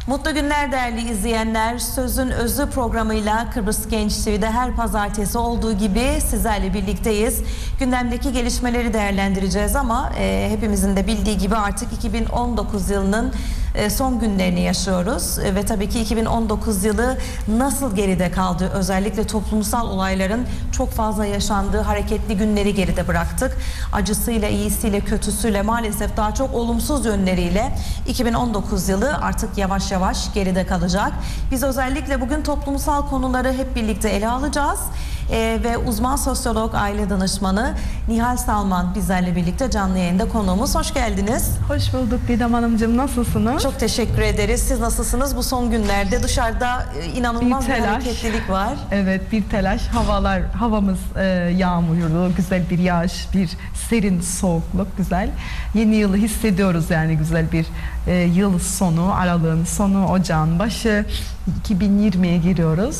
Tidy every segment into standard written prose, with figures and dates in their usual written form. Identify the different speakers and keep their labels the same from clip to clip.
Speaker 1: Mutlu günler değerli izleyenler. Sözün Özü programıyla Kıbrıs Genç TV'de her pazartesi olduğu gibi sizlerle birlikteyiz. Gündemdeki gelişmeleri değerlendireceğiz ama hepimizin de bildiği gibi artık 2019 yılının son günlerini yaşıyoruz. Ve tabii ki 2019 yılı nasıl geride kaldı? Özellikle toplumsal olayların çok fazla yaşandığı hareketli günleri geride bıraktık. Acısıyla, iyisiyle, kötüsüyle, maalesef daha çok olumsuz yönleriyle 2019 yılı artık yavaş yavaş geride kalacak. Biz özellikle bugün toplumsal konuları hep birlikte ele alacağız. Ve uzman sosyolog, aile danışmanı Nihal Salman bizlerle birlikte canlı yayında konuğumuz. Hoş geldiniz.
Speaker 2: Hoş bulduk Didem Hanımcığım. Nasılsınız?
Speaker 1: Çok teşekkür ederiz. Siz nasılsınız? Bu son günlerde dışarıda inanılmaz bir hareketlilik var.
Speaker 2: Evet, bir telaş. Havamız yağmurlu, güzel bir yağış, bir serin soğukluk, güzel. Yeni yılı hissediyoruz yani, güzel bir yıl sonu, aralığın sonu, ocağın başı, 2020'ye giriyoruz.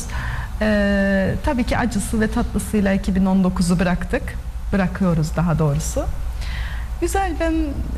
Speaker 2: Tabii ki acısı ve tatlısıyla 2019'u bırakıyoruz daha doğrusu. Güzel, ben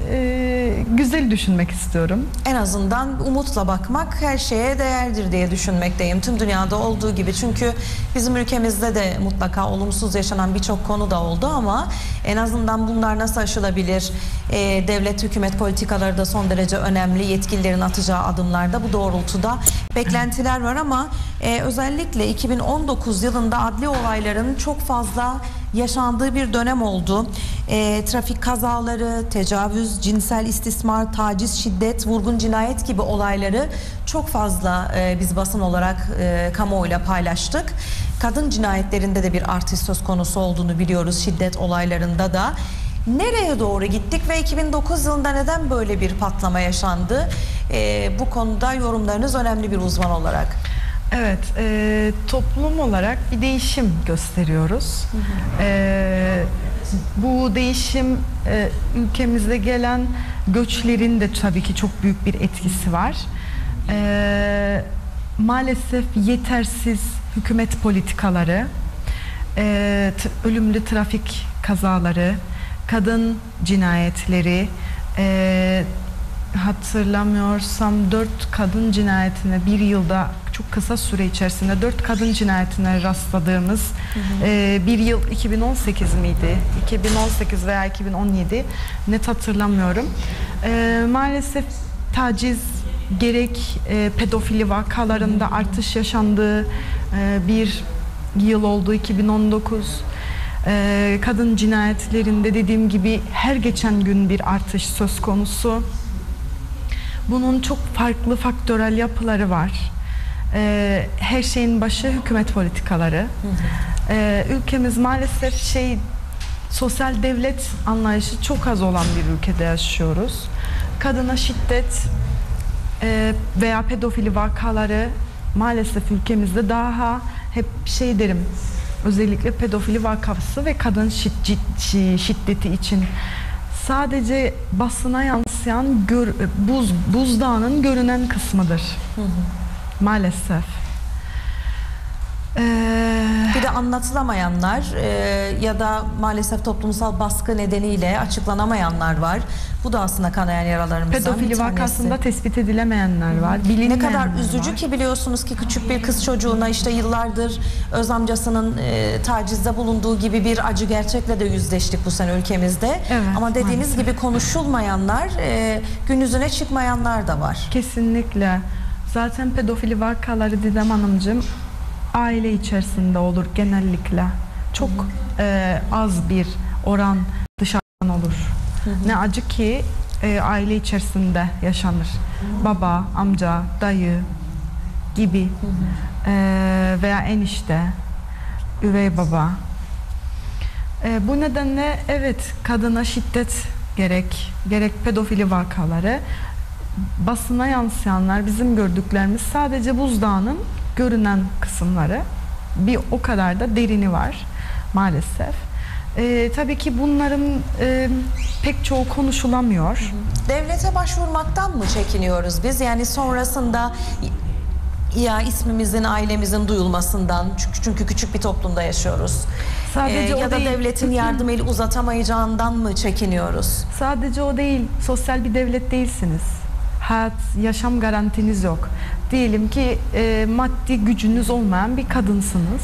Speaker 2: güzel düşünmek istiyorum.
Speaker 1: En azından umutla bakmak her şeye değerdir diye düşünmekteyim. Tüm dünyada olduğu gibi, çünkü bizim ülkemizde de mutlaka olumsuz yaşanan birçok konu da oldu ama en azından bunlar nasıl aşılabilir? Devlet, hükümet politikaları da son derece önemli. Yetkililerin atacağı adımlarda bu doğrultuda beklentiler var ama özellikle 2019 yılında adli olayların çok fazla yaşandığı bir dönem oldu. Trafik kazaları, tecavüz, cinsel istismar, taciz, şiddet, vurgun, cinayet gibi olayları çok fazla biz basın olarak kamuoyuyla paylaştık. Kadın cinayetlerinde de bir artış söz konusu olduğunu biliyoruz, şiddet olaylarında da. Nereye doğru gittik ve 2009 yılında neden böyle bir patlama yaşandı? Bu konuda yorumlarınız önemli bir uzman olarak.
Speaker 2: Evet, toplum olarak bir değişim gösteriyoruz. Bu değişim ülkemize gelen göçlerin de tabii ki çok büyük bir etkisi var. Maalesef yetersiz hükümet politikaları, ölümlü trafik kazaları, kadın cinayetleri, hatırlamıyorsam 4 kadın cinayetine bir yılda, çok kısa süre içerisinde 4 kadın cinayetine rastladığımız bir yıl 2018 miydi? 2018 veya 2017, net hatırlamıyorum. Maalesef taciz, gerek pedofili vakalarında artış yaşandığı bir yıl oldu 2019. Kadın cinayetlerinde dediğim gibi her geçen gün bir artış söz konusu. Bunun çok farklı faktörel yapıları var. Her şeyin başı hükümet politikaları. Ülkemiz maalesef sosyal devlet anlayışı çok az olan bir ülkede yaşıyoruz. Kadına şiddet veya pedofili vakaları maalesef ülkemizde daha hep derim, özellikle pedofili vakası ve kadın şiddeti için sadece basına yansıyan buzdağının görünen kısmıdır. Maalesef.
Speaker 1: Bir de anlatılamayanlar ya da maalesef toplumsal baskı nedeniyle açıklanamayanlar var. Bu da aslında kanayan yaralarımızdan
Speaker 2: pedofili
Speaker 1: bir tanesi.
Speaker 2: Vakasında tespit edilemeyenler var.
Speaker 1: Ne kadar üzücü ki, biliyorsunuz ki küçük bir kız çocuğuna yıllardır öz amcasının tacizde bulunduğu gibi bir acı gerçekle de yüzleştik bu sene ülkemizde.
Speaker 2: Evet,
Speaker 1: ama dediğiniz
Speaker 2: maalesef
Speaker 1: gibi konuşulmayanlar, gün yüzüne çıkmayanlar da var.
Speaker 2: Kesinlikle. Zaten pedofili vakaları Didem Hanımcığım aile içerisinde olur genellikle. Çok az bir oran dışarıdan olur. Ne acı ki aile içerisinde yaşanır. Baba, amca, dayı gibi veya enişte, üvey baba. Bu nedenle evet, kadına şiddet gerek pedofili vakaları, basına yansıyanlar, bizim gördüklerimiz sadece buzdağının görünen kısımları, bir o kadar da derini var maalesef. Tabii ki bunların pek çoğu konuşulamıyor.
Speaker 1: Devlete başvurmaktan mı çekiniyoruz biz? Yani sonrasında ya ismimizin, ailemizin duyulmasından, çünkü küçük bir toplumda yaşıyoruz.
Speaker 2: Sadece
Speaker 1: ya da
Speaker 2: değil,
Speaker 1: devletin yardım eli uzatamayacağından mı çekiniyoruz?
Speaker 2: Sadece o değil, sosyal bir devlet değilsiniz. yaşam garantiniz yok. Diyelim ki maddi gücünüz olmayan bir kadınsınız.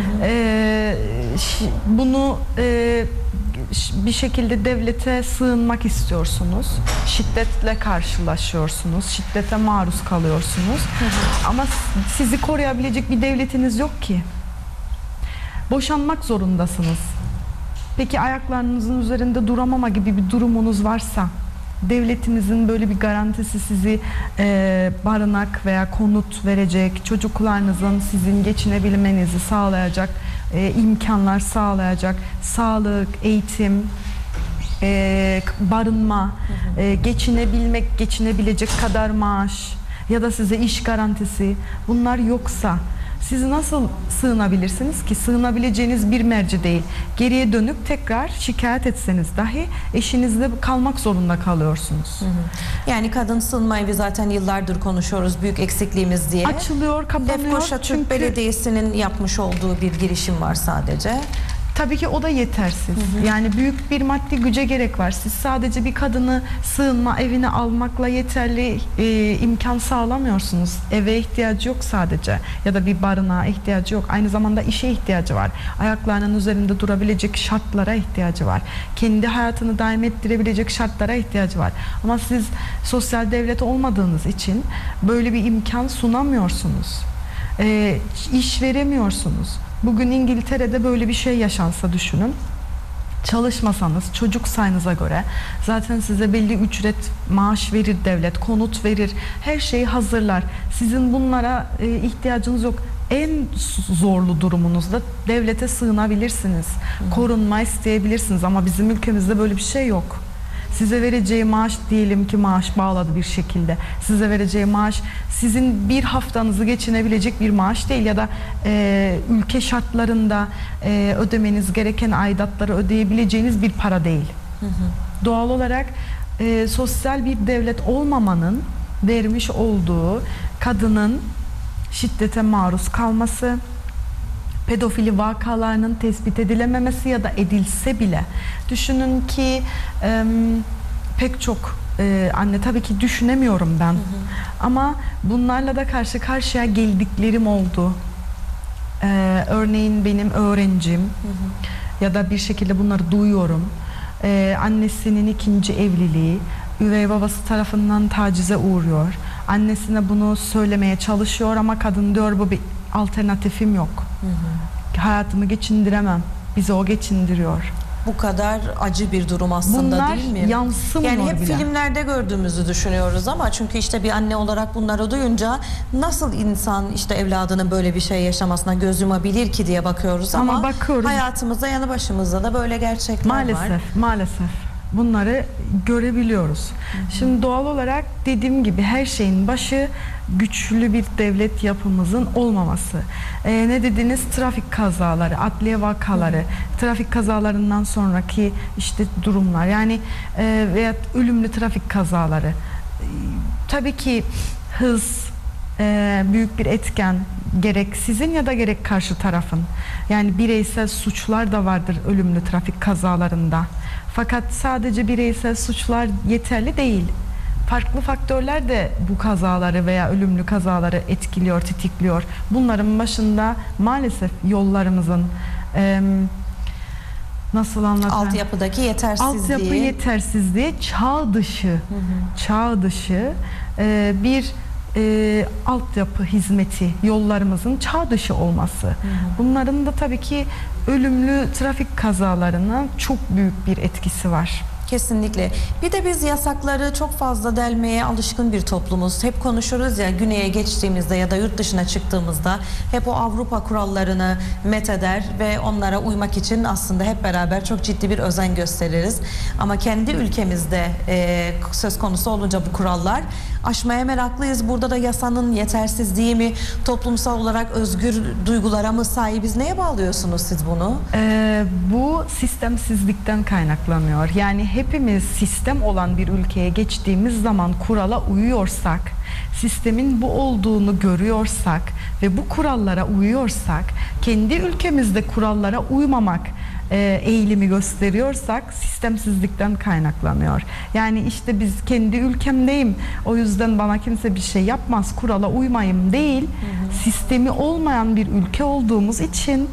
Speaker 2: Bunu bir şekilde devlete sığınmak istiyorsunuz. Şiddetle karşılaşıyorsunuz. Şiddete maruz kalıyorsunuz. Ama sizi koruyabilecek bir devletiniz yok ki. Boşanmak zorundasınız. Peki ayaklarınızın üzerinde duramama gibi bir durumunuz varsa, devletinizin böyle bir garantisi sizi barınak veya konut verecek, çocuklarınızın sizin geçinebilmenizi sağlayacak, imkanlar sağlayacak, sağlık, eğitim, barınma, geçinebilecek kadar maaş ya da size iş garantisi, bunlar yoksa siz nasıl sığınabilirsiniz ki? Sığınabileceğiniz bir merci değil. Geriye dönüp tekrar şikayet etseniz dahi eşinizle kalmak zorunda kalıyorsunuz.
Speaker 1: Yani kadın sığınma evi zaten yıllardır konuşuyoruz, büyük eksikliğimiz diye.
Speaker 2: Açılıyor, kapanıyor.
Speaker 1: Lefkoşa Türk
Speaker 2: çünkü
Speaker 1: Belediyesi'nin yapmış olduğu bir girişim var sadece.
Speaker 2: Tabii ki o da yetersiz. Yani büyük bir maddi güce gerek var. Siz sadece bir kadını sığınma evine almakla yeterli imkan sağlamıyorsunuz. Eve ihtiyacı yok sadece ya da bir barınağa ihtiyacı yok. Aynı zamanda işe ihtiyacı var. Ayaklarının üzerinde durabilecek şartlara ihtiyacı var. Kendi hayatını daim ettirebilecek şartlara ihtiyacı var. Ama siz sosyal devlet olmadığınız için böyle bir imkan sunamıyorsunuz. İş veremiyorsunuz. Bugün İngiltere'de böyle bir şey yaşansa düşünün. Çalışmasanız çocuk sayınıza göre zaten size belli ücret, maaş verir devlet, konut verir, her şeyi hazırlar. Sizin bunlara ihtiyacınız yok. En zorlu durumunuzda devlete sığınabilirsiniz, korunma isteyebilirsiniz ama bizim ülkemizde böyle bir şey yok. Size vereceği maaş, diyelim ki maaş bağladı bir şekilde. Size vereceği maaş sizin bir haftanızı geçinebilecek bir maaş değil ya da ülke şartlarında ödemeniz gereken aidatları ödeyebileceğiniz bir para değil. Doğal olarak sosyal bir devlet olmamanın vermiş olduğu kadının şiddete maruz kalması, pedofili vakalarının tespit edilememesi ya da edilse bile düşünün ki pek çok anne, tabii ki düşünemiyorum ben, ama bunlarla da karşı karşıya geldiklerim oldu. Örneğin benim öğrencim ya da bir şekilde bunları duyuyorum. Annesinin ikinci evliliği, üvey babası tarafından tacize uğruyor. Annesine bunu söylemeye çalışıyor ama kadın diyor bu bir alternatifim yok. Hayatımı geçindiremem. Bizi o geçindiriyor.
Speaker 1: Bu kadar acı bir durum aslında,
Speaker 2: bunlar
Speaker 1: değil mi?
Speaker 2: Yansımıyor
Speaker 1: yani hep
Speaker 2: bile.
Speaker 1: filmlerde gördüğümüzü düşünüyoruz ama çünkü işte bir anne olarak bunları duyunca nasıl insan işte evladının böyle bir şey yaşamasına göz yumabilir ki diye bakıyoruz ama
Speaker 2: bakıyoruz.
Speaker 1: Hayatımızda yanı başımızda da böyle gerçekler var.
Speaker 2: Maalesef bunları görebiliyoruz. Şimdi doğal olarak dediğim gibi her şeyin başı güçlü bir devlet yapımızın olmaması. Ne dediniz? Trafik kazaları, adliye vakaları, trafik kazalarından sonraki işte durumlar, yani veya ölümlü trafik kazaları. Tabii ki hız büyük bir etken, gerek sizin ya da gerek karşı tarafın. Yani bireysel suçlar da vardır ölümlü trafik kazalarında. Fakat sadece bireysel suçlar yeterli değil. Farklı faktörler de bu kazaları veya ölümlü kazaları etkiliyor, tetikliyor. Bunların başında maalesef yollarımızın nasıl anlatayım?
Speaker 1: Altyapıdaki yetersizliği.
Speaker 2: Altyapı yetersizliği, çağ dışı bir altyapı hizmeti, yollarımızın çağ dışı olması. Bunların da tabii ki ölümlü trafik kazalarına çok büyük bir etkisi var.
Speaker 1: Kesinlikle. Bir de biz yasakları çok fazla delmeye alışkın bir toplumuz. Hep konuşuruz ya, güneye geçtiğimizde ya da yurt dışına çıktığımızda hep o Avrupa kurallarını metheder ve onlara uymak için aslında hep beraber çok ciddi bir özen gösteririz. Ama kendi ülkemizde söz konusu olunca bu kurallar aşmaya meraklıyız. Burada da yasanın yetersizliği mi, toplumsal olarak özgür duygulara mı sahibiz? Neye bağlıyorsunuz siz bunu?
Speaker 2: Bu sistemsizlikten kaynaklanıyor. Yani hepimiz sistem olan bir ülkeye geçtiğimiz zaman kurala uyuyorsak, sistemin bu olduğunu görüyorsak ve bu kurallara uyuyorsak, kendi ülkemizde kurallara uymamak eğilimi gösteriyorsak sistemsizlikten kaynaklanıyor. Yani işte biz kendi ülkemdeyim, o yüzden bana kimse bir şey yapmaz, kurala uymayayım değil. Sistemi olmayan bir ülke olduğumuz için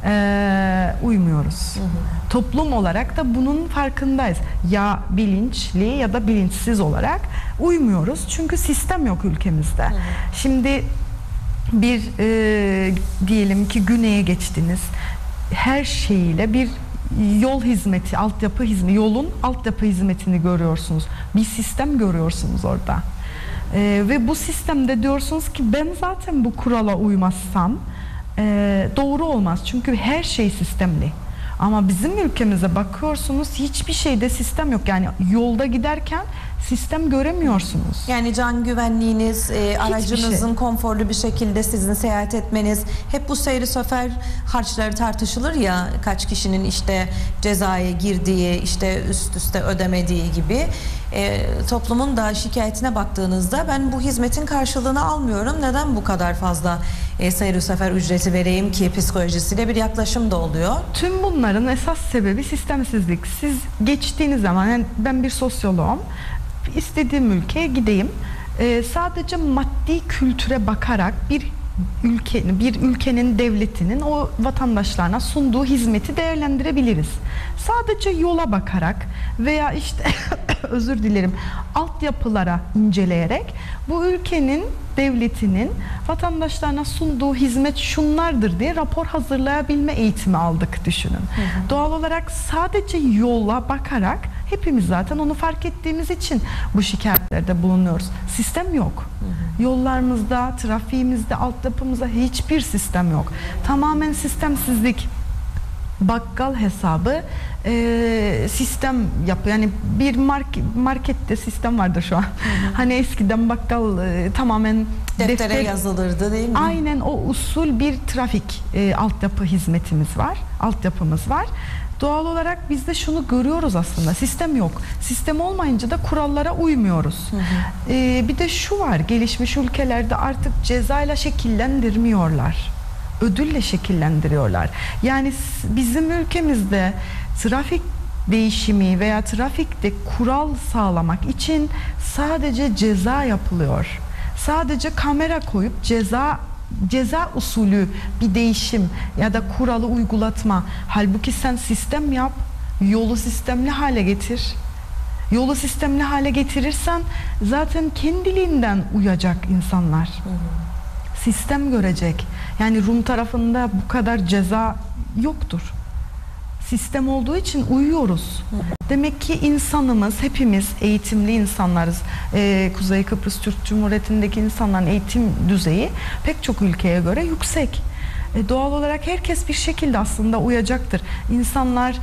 Speaker 2: uymuyoruz. Toplum olarak da bunun farkındayız. Ya bilinçli ya da bilinçsiz olarak uymuyoruz. Çünkü sistem yok ülkemizde. Şimdi bir diyelim ki güneye geçtiniz. Her şeyiyle bir yol hizmeti, altyapı hizmeti, yolun altyapı hizmetini görüyorsunuz. Bir sistem görüyorsunuz orada. Ve bu sistemde diyorsunuz ki ben zaten bu kurala uymazsam doğru olmaz. Çünkü her şey sistemli. Ama bizim ülkemize bakıyorsunuz, hiçbir şeyde sistem yok. Yani yolda giderken sistem göremiyorsunuz.
Speaker 1: Yani can güvenliğiniz, aracınızın konforlu bir şekilde sizin seyahat etmeniz, hep bu seyri sefer harçları tartışılır ya, kaç kişinin işte cezaya girdiği, işte üst üste ödemediği gibi. Toplumun da şikayetine baktığınızda ben bu hizmetin karşılığını almıyorum, neden bu kadar fazla seyri sefer ücreti vereyim ki psikolojisiyle bir yaklaşım da oluyor.
Speaker 2: Tüm bunların esas sebebi sistemsizlik. Siz geçtiğiniz zaman, yani ben bir sosyoloğum, istediğim ülkeye gideyim. Sadece maddi kültüre bakarak bir ülkenin devletinin o vatandaşlarına sunduğu hizmeti değerlendirebiliriz. Sadece yola bakarak veya işte özür dilerim, altyapılara inceleyerek bu ülkenin devletinin vatandaşlarına sunduğu hizmet şunlardır diye rapor hazırlayabilme eğitimi aldık düşünün. Doğal olarak sadece yola bakarak hepimiz zaten onu fark ettiğimiz için bu şikayetlerde bulunuyoruz. Sistem yok. Yollarımızda, trafiğimizde, altyapımızda hiçbir sistem yok. Tamamen sistemsizlik. Bakkal hesabı sistem yapıyor. Yani bir markette sistem vardır şu an. Hani eskiden bakkal tamamen
Speaker 1: deftere yazılırdı değil mi?
Speaker 2: Aynen o usul bir trafik altyapı hizmetimiz var. Altyapımız var. Doğal olarak biz de şunu görüyoruz aslında. Sistem yok. Sistem olmayınca da kurallara uymuyoruz. Bir de şu var. Gelişmiş ülkelerde artık cezayla şekillendirmiyorlar. Ödülle şekillendiriyorlar. Yani bizim ülkemizde trafik değişimi veya trafikte kural sağlamak için sadece ceza yapılıyor. Sadece kamera koyup ceza usulü bir değişim ya da kuralı uygulatma. Halbuki sen sistem yap, yolu sistemli hale getir. Yolu sistemli hale getirirsen zaten kendiliğinden uyacak insanlar. Sistem görecek. Yani Rum tarafında bu kadar ceza yoktur. Sistem olduğu için uyuyoruz. Demek ki insanımız, hepimiz eğitimli insanlarız. Kuzey Kıbrıs Türk Cumhuriyeti'ndeki insanların eğitim düzeyi pek çok ülkeye göre yüksek. Doğal olarak herkes bir şekilde aslında uyacaktır. İnsanlar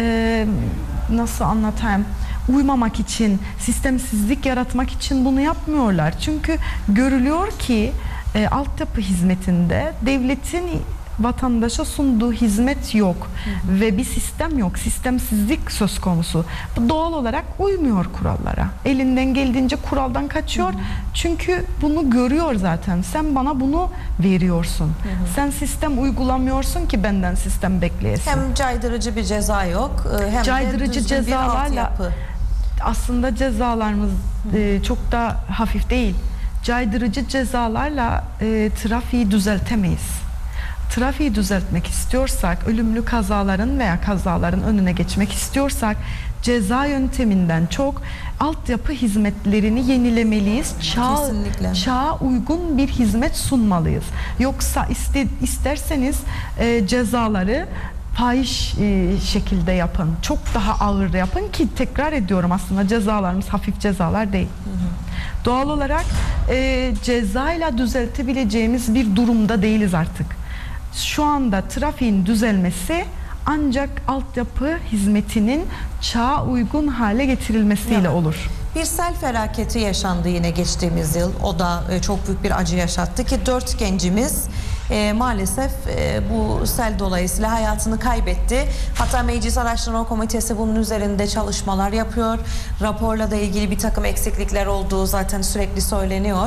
Speaker 2: nasıl anlatayım? Uymamak için, sistemsizlik yaratmak için bunu yapmıyorlar. Çünkü görülüyor ki altyapı hizmetinde devletin vatandaşa sunduğu hizmet yok ve bir sistem yok. Sistemsizlik söz konusu. Bu doğal olarak uymuyor kurallara. Elinden geldiğince kuraldan kaçıyor. Çünkü bunu görüyor zaten. Sen bana bunu veriyorsun. Sen sistem uygulamıyorsun ki benden sistem bekleyesin.
Speaker 1: Hem caydırıcı bir ceza yok, hem
Speaker 2: caydırıcı
Speaker 1: de
Speaker 2: cezalarla aslında cezalarımız çok da hafif değil. Caydırıcı cezalarla trafiği düzeltemeyiz. Trafiği düzeltmek istiyorsak, ölümlü kazaların veya kazaların önüne geçmek istiyorsak ceza yönteminden çok altyapı hizmetlerini yenilemeliyiz. Çağa uygun bir hizmet sunmalıyız. Yoksa isterseniz cezaları fahiş şekilde yapın. Çok daha ağır yapın ki tekrar ediyorum aslında cezalarımız hafif cezalar değil. Doğal olarak cezayla düzeltebileceğimiz bir durumda değiliz artık. Şu anda trafiğin düzelmesi ancak altyapı hizmetinin çağa uygun hale getirilmesiyle olur.
Speaker 1: Bir sel felaketi yaşandı yine geçtiğimiz yıl. O da çok büyük bir acı yaşattı ki 4 gencimiz maalesef bu sel dolayısıyla hayatını kaybetti. Hatta Meclis Araştırma Komitesi bunun üzerinde çalışmalar yapıyor. Raporla da ilgili bir takım eksiklikler olduğu zaten sürekli söyleniyor.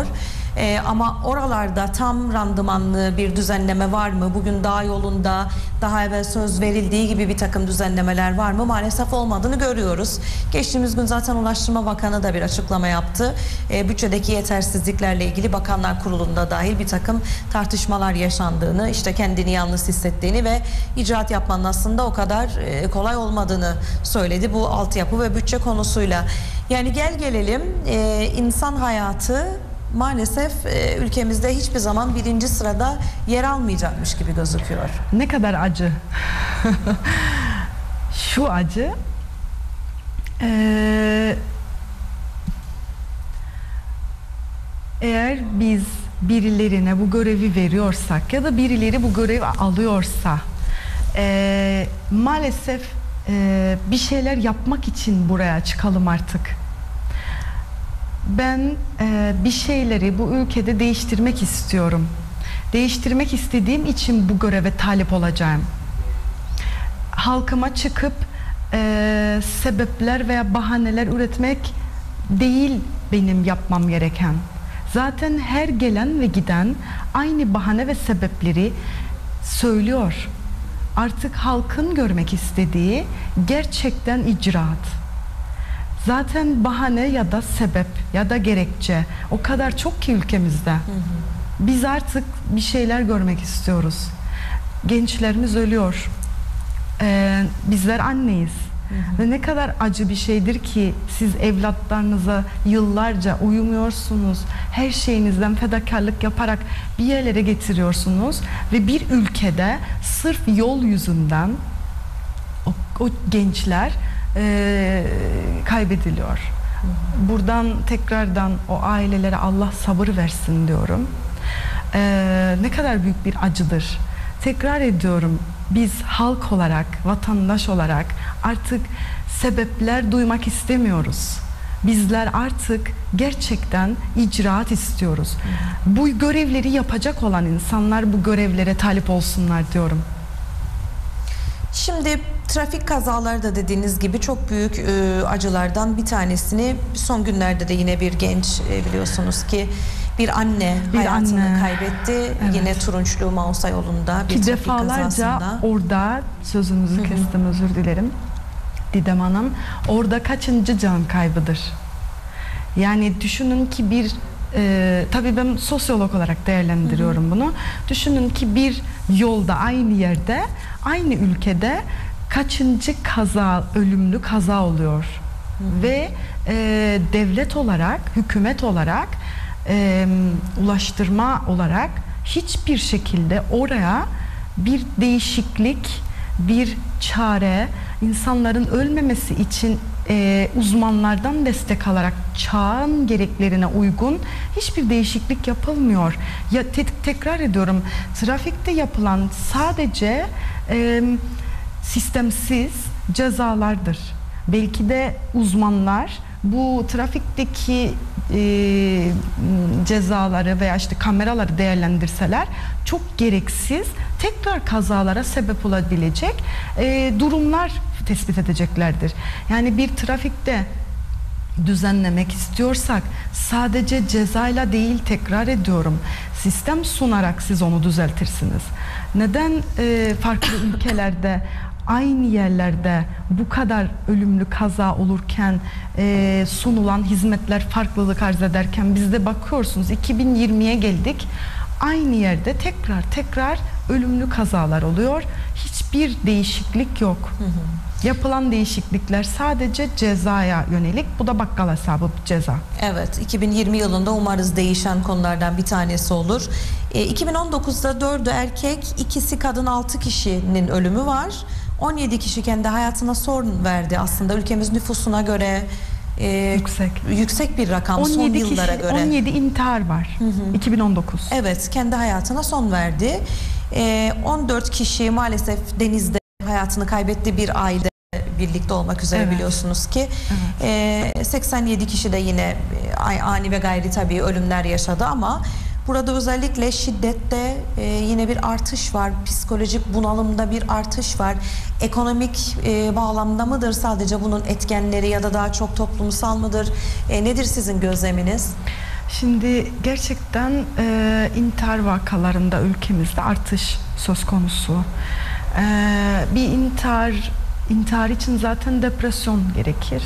Speaker 1: Ama oralarda tam randımanlı bir düzenleme var mı? Bugün daha yolunda, daha evvel söz verildiği gibi bir takım düzenlemeler var mı? Maalesef olmadığını görüyoruz. Geçtiğimiz gün zaten Ulaştırma Bakanı da bir açıklama yaptı. Bütçedeki yetersizliklerle ilgili Bakanlar Kurulu'nda dahil bir takım tartışmalar yaşandığını, işte kendini yalnız hissettiğini ve icraat yapmanın aslında o kadar kolay olmadığını söyledi bu altyapı ve bütçe konusuyla. Yani gel gelelim insan hayatı maalesef ülkemizde hiçbir zaman birinci sırada yer almayacakmış gibi gözüküyor.
Speaker 2: Ne kadar acı. Şu acı eğer biz birilerine bu görevi veriyorsak ya da birileri bu görevi alıyorsa maalesef bir şeyler yapmak için buraya çıkalım artık. Ben bir şeyleri bu ülkede değiştirmek istiyorum. Değiştirmek istediğim için bu göreve talip olacağım. Halkıma çıkıp sebepler veya bahaneler üretmek değil benim yapmam gereken. Zaten her gelen ve giden aynı bahane ve sebepleri söylüyor. Artık halkın görmek istediği gerçekten icraat. Zaten bahane ya da sebep ya da gerekçe o kadar çok ki ülkemizde. Biz artık bir şeyler görmek istiyoruz. Gençlerimiz ölüyor. Bizler anneyiz. Ve ne kadar acı bir şeydir ki siz evlatlarınıza yıllarca uyumuyorsunuz. Her şeyinizden fedakarlık yaparak bir yerlere getiriyorsunuz. Ve bir ülkede sırf yol yüzünden o gençler kaybediliyor. Buradan tekrardan o ailelere Allah sabır versin diyorum. Ne kadar büyük bir acıdır. Tekrar ediyorum, biz halk olarak, vatandaş olarak artık sebepler duymak istemiyoruz. Bizler artık gerçekten icraat istiyoruz. Bu görevleri yapacak olan insanlar bu görevlere talip olsunlar diyorum.
Speaker 1: Şimdi trafik kazaları da dediğiniz gibi çok büyük acılardan bir tanesini son günlerde de yine bir genç biliyorsunuz ki bir anne hayatını kaybetti.
Speaker 2: Evet.
Speaker 1: Yine Turunçlu Mausa yolunda bir
Speaker 2: ki
Speaker 1: trafik
Speaker 2: defalarca
Speaker 1: kazasında.
Speaker 2: orada sözünüzü kestim, özür dilerim Didem Hanım, orada kaçıncı can kaybıdır? Yani düşünün ki bir tabii ben sosyolog olarak değerlendiriyorum bunu. Düşünün ki bir yolda, aynı yerde, aynı ülkede kaçıncı kaza, ölümlü kaza oluyor. Ve devlet olarak, hükümet olarak, ulaştırma olarak hiçbir şekilde oraya bir değişiklik, bir çare, insanların ölmemesi için uzmanlardan destek alarak çağın gereklerine uygun hiçbir değişiklik yapılmıyor. Ya tekrar ediyorum, trafikte yapılan sadece sistemsiz cezalardır. Belki de uzmanlar bu trafikteki cezaları veya işte kameraları değerlendirseler çok gereksiz, tekrar kazalara sebep olabilecek durumlar tespit edeceklerdir. Yani bir trafikte düzenlemek istiyorsak sadece cezayla değil, tekrar ediyorum, sistem sunarak siz onu düzeltirsiniz. Neden farklı ülkelerde aynı yerlerde bu kadar ölümlü kaza olurken sunulan hizmetler farklılık arz ederken bizde bakıyorsunuz 2020'ye geldik, aynı yerde tekrar ölümlü kazalar oluyor. Hiçbir değişiklik yok. Yapılan değişiklikler sadece cezaya yönelik. Bu da bakkal hesabı ceza.
Speaker 1: Evet, 2020 yılında umarız değişen konulardan bir tanesi olur. 2019'da 4'ü erkek, 2'si kadın, 6 kişinin ölümü var. 17 kişi kendi hayatına son verdi aslında ülkemiz nüfusuna göre. Yüksek bir rakam son yıllara göre.
Speaker 2: 17 intihar var. 2019.
Speaker 1: Evet, kendi hayatına son verdi. 14 kişi maalesef denizde hayatını kaybetti, bir aile birlikte olmak üzere, biliyorsunuz ki. 87 kişi de yine ani ve gayri tabii ölümler yaşadı ama burada özellikle şiddette yine bir artış var. Psikolojik bunalımda bir artış var. Ekonomik bağlamda mıdır sadece bunun etkenleri ya da daha çok toplumsal mıdır? Nedir sizin gözleminiz?
Speaker 2: Şimdi gerçekten intihar vakalarında ülkemizde artış söz konusu. Bir intihar için zaten depresyon gerekir.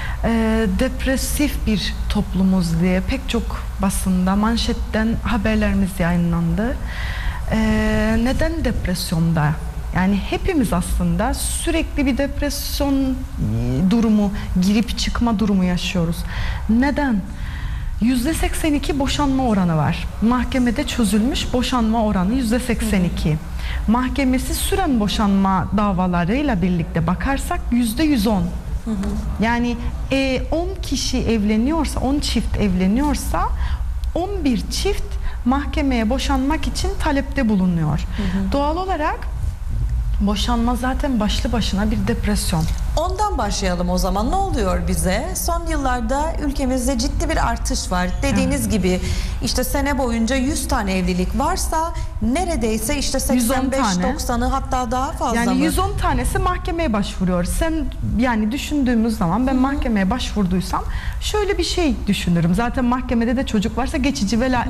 Speaker 2: Depresif bir toplumuz diye pek çok basında manşetten haberlerimiz yayınlandı. Neden depresyonda? Yani hepimiz aslında sürekli bir depresyon durumu, girip çıkma durumu yaşıyoruz. Neden? %82 boşanma oranı var. Mahkemede çözülmüş boşanma oranı %82. Mahkemesi süren boşanma davalarıyla birlikte bakarsak %110. Yani 10 kişi evleniyorsa, 10 çift evleniyorsa 11 çift mahkemeye boşanmak için talepte bulunuyor. Doğal olarak boşanma zaten başlı başına bir depresyon.
Speaker 1: Ondan başlayalım o zaman. Ne oluyor bize? Son yıllarda ülkemizde ciddi bir artış var. Dediğiniz gibi işte sene boyunca 100 tane evlilik varsa neredeyse işte 85-90'ı hatta daha fazla
Speaker 2: yani
Speaker 1: mı?
Speaker 2: 110 tanesi mahkemeye başvuruyor. Sen yani düşündüğümüz zaman ben mahkemeye başvurduysam şöyle bir şey düşünürüm. Zaten mahkemede de çocuk varsa geçici ve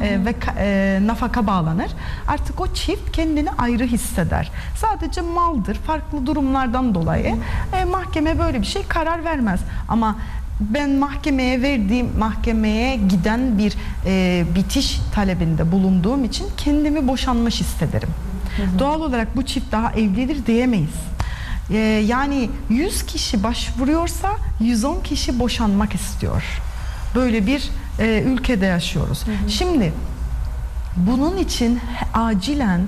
Speaker 2: nafaka bağlanır. Artık o çift kendini ayrı hisseder. Sadece maldır. Farklı durumlardan dolayı mahkeme böyle bir şey karar vermez. Ama ben mahkemeye giden bir bitiş talebinde bulunduğum için kendimi boşanmış hissederim. Doğal olarak bu çift daha evlidir diyemeyiz. Yani 100 kişi başvuruyorsa 110 kişi boşanmak istiyor. Böyle bir ülkede yaşıyoruz. Şimdi bunun için acilen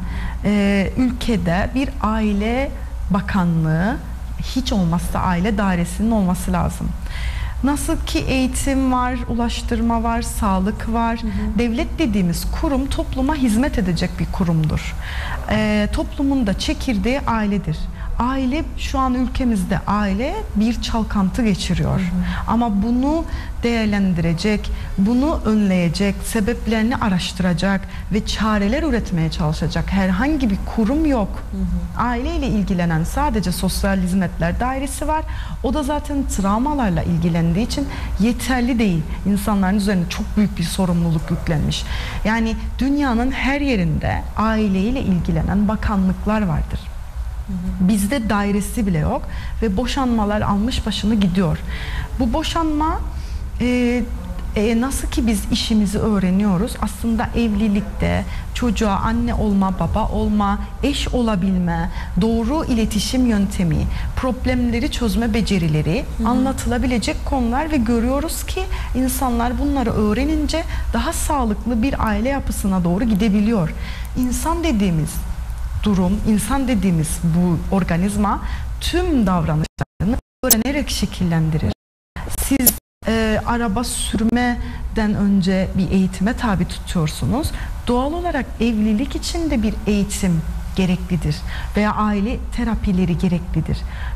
Speaker 2: ülkede bir aile bakanlığı, hiç olmazsa aile dairesinin olması lazım. Nasıl ki eğitim var, ulaştırma var, sağlık var. Devlet dediğimiz kurum topluma hizmet edecek bir kurumdur. Toplumun da çekirdeği ailedir. Aile, şu an ülkemizde aile bir çalkantı geçiriyor. Ama bunu değerlendirecek, bunu önleyecek, sebeplerini araştıracak ve çareler üretmeye çalışacak herhangi bir kurum yok. Aileyle ilgilenen sadece Sosyal Hizmetler Dairesi var. O da zaten travmalarla ilgilendiği için yeterli değil. İnsanların üzerine çok büyük bir sorumluluk yüklenmiş. Yani dünyanın her yerinde aileyle ilgilenen bakanlıklar vardır. Bizde dairesi bile yok ve boşanmalar almış başını gidiyor. Bu boşanma nasıl ki biz işimizi öğreniyoruz, aslında evlilikte çocuğa anne olma, baba olma, eş olabilme, doğru iletişim yöntemi, problemleri çözme becerileri anlatılabilecek konular ve görüyoruz ki insanlar bunları öğrenince daha sağlıklı bir aile yapısına doğru gidebiliyor. İnsan dediğimiz durum, insan dediğimiz bu organizma tüm davranışlarını öğrenerek şekillendirir. Siz araba sürmeden önce bir eğitime tabi tutuyorsunuz. Doğal olarak evlilik için de bir eğitim gereklidir veya aile terapileri gereklidir.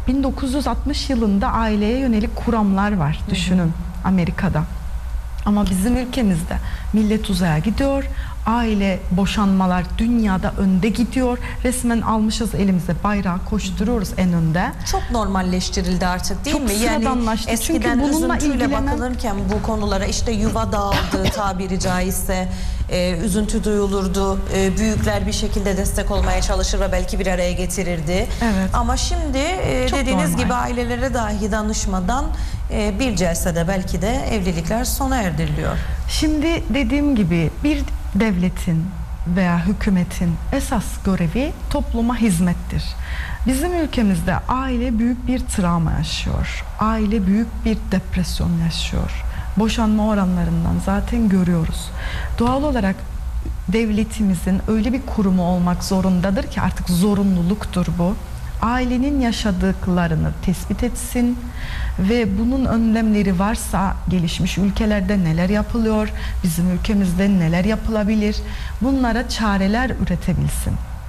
Speaker 2: 1960 yılında aileye yönelik kuramlar var. Düşünün, Amerika'da. Ama bizim ülkemizde millet uzaya gidiyor. Aile boşanmalar dünyada önde gidiyor. Resmen almışız elimize bayrağı, koşturuyoruz en önde.
Speaker 1: Çok normalleştirildi artık değil
Speaker 2: çok
Speaker 1: mi?
Speaker 2: sıradanlaştı.
Speaker 1: Yani eskiden
Speaker 2: çünkü bununla
Speaker 1: üzüntüyle bakılırken bu konulara işte yuva dağıldığı tabiri caizse üzüntü duyulurdu. Büyükler bir şekilde destek olmaya çalışır ve belki bir araya getirirdi.
Speaker 2: Evet.
Speaker 1: Ama şimdi dediğiniz
Speaker 2: normal.
Speaker 1: gibi ailelere dahi danışmadan bir celsede belki de evlilikler sona erdiriliyor.
Speaker 2: Şimdi dediğim gibi bir devletin veya hükümetin esas görevi topluma hizmettir. Bizim ülkemizde aile büyük bir travma yaşıyor. Aile büyük bir depresyon yaşıyor. Boşanma oranlarından zaten görüyoruz. Doğal olarak devletimizin öyle bir kurumu olmak zorundadır ki artık zorunluluktur bu. Ailenin yaşadıklarını tespit etsin ve bunun önlemleri varsa gelişmiş ülkelerde neler yapılıyor, bizim ülkemizde neler yapılabilir, bunlara çareler üretebilsin.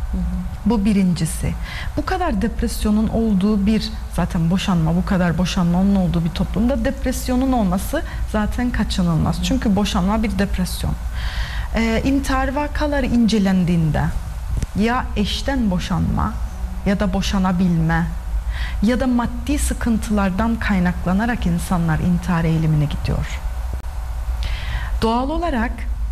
Speaker 2: Bu birincisi. Bu kadar depresyonun olduğu bir, zaten boşanma, bu kadar boşanmanın olduğu bir toplumda depresyonun olması zaten kaçınılmaz. Çünkü boşanma bir depresyon. İntihar vakaları incelendiğinde ya eşten boşanma ya da boşanabilme ya da maddi sıkıntılardan kaynaklanarak insanlar intihar eğilimine gidiyor. Doğal olarak